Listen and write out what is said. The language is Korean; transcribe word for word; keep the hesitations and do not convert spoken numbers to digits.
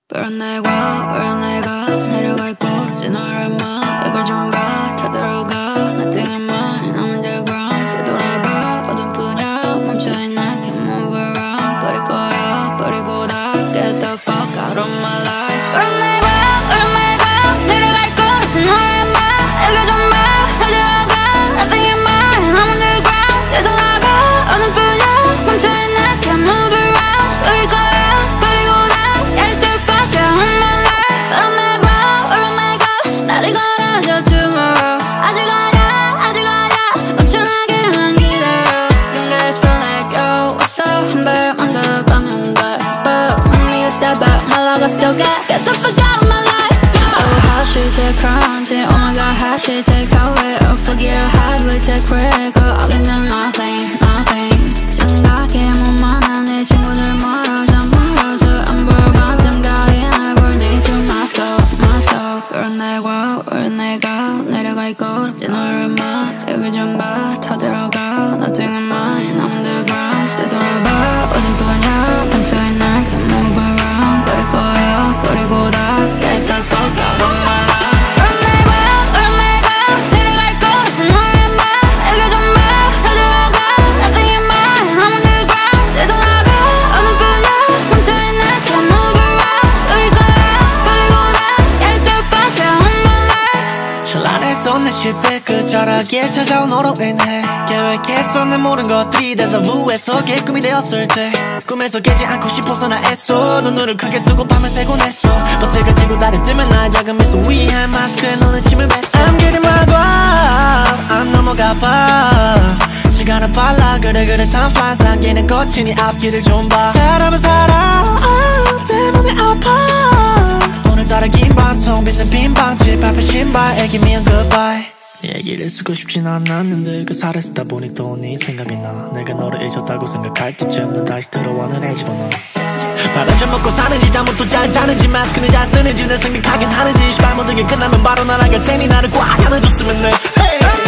불어내고 불어내가 내려갈 곳 이제 너를 마 이걸 좀 봐 타들어가 Nothing in mine I'm underground 되돌아봐 어둠 뿐이야 멈춰있네 Can't move around 버릴 거야 버리고 다 Get the fuck out of my life 불어내고 불어내가 내려갈 곳 이제 너를 마 이걸 좀 봐 타들어가 Nothing in mine I'm underground 되돌아봐 어둠 뿐이야 멈춰있네 Can't move around 버릴 거야 버리고 다 Get the fuck out of my life 불어내고 불어내가 나를 걸어줘 tomorrow 아직 아냐 아직 아냐 넘쳐나게만 기다려 등에 손에 껴왔어 한 발만 더 가면 돼 But when we step back 말라가 still get Get the fuck out of my life Oh how she take currency Oh my god how she take away Oh forget her how we take critical 어기는 nothing nothing 생각해 못 만난 내 친구들 멀어져 멀어져 안 보여 반쯤 가린 얼굴 need to mask up mask up 불어내고 불어내가 내려갈 곳 이제 너를 마 여기 좀 봐 타들어가 Nothing in mine I'm underground 되돌아봐 어딘뿐이야 멈춰있네 Can't move around 버릴 거야 버리고 다 Get the fuck out of my life 불어내고 불어내가 내려갈 곳 이제 너를 마 여기 좀 봐 타들어가 Nothing in mine I'm underground 되돌아봐 어딘뿐이야 멈춰있네 Can't move around 버릴 거야 버리고 다 Get the fuck out of my life 찬란했던 내 십 대 끝자락에 찾아온 너로 인해 계획했던 내 모든 것들이 데자부에서 꿈이 되었을 때 꿈에서 깨지 않고 싶어서 나 애써 눈을 크게 뜨고 밤을 새곤 했어 버튼 가지고 달에 뜨면 나의 작은 미소 위에 한 마스크에 너는 침을 뱉어 I'm getting my vibe 안 넘어가 봐 시간은 빨라 그래 그래 time flies 안개는 거친 이 앞길을 좀봐 사람은 살아 아, 때문에 아파 오늘따라 긴 방송 빛는 빈 방집 앞에 신발에게 미안 goodbye 얘기를 쓰고 싶진 않았는데 그 살을 쓰다 보니 또 네 생각이 나 내가 너를 잊었다고 생각할 때쯤 넌 다시 들어와 눈에 집어넣어 밥을 좀 먹고 사는지 잠은 또 잘 자는지 마스크는 잘 쓰는지 내 생각하긴 하는지 시발 모든 게 끝나면 바로 날아갈 테니 나를 꽉 안아줬으면 해 hey.